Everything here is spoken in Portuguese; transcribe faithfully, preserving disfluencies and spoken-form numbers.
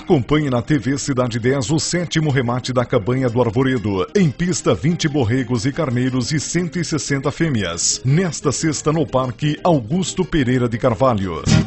Acompanhe na T V Cidade dez o sétimo remate da Cabanha do Arvoredo. Em pista, vinte borregos e carneiros e cento e sessenta fêmeas. Nesta sexta no Parque Augusto Pereira de Carvalho.